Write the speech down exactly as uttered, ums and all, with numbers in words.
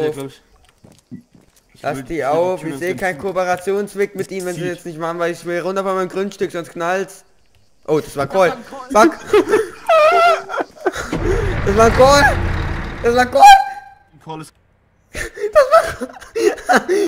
auf. Lass die auf, ich sehe keinen Kooperationsweg mit ihnen, wenn sie jetzt nicht machen, weil ich will runter von meinem Grundstück, sonst knallt's. Oh, das war Call. Fuck. Das war Call. Das war Call. Call ist Das war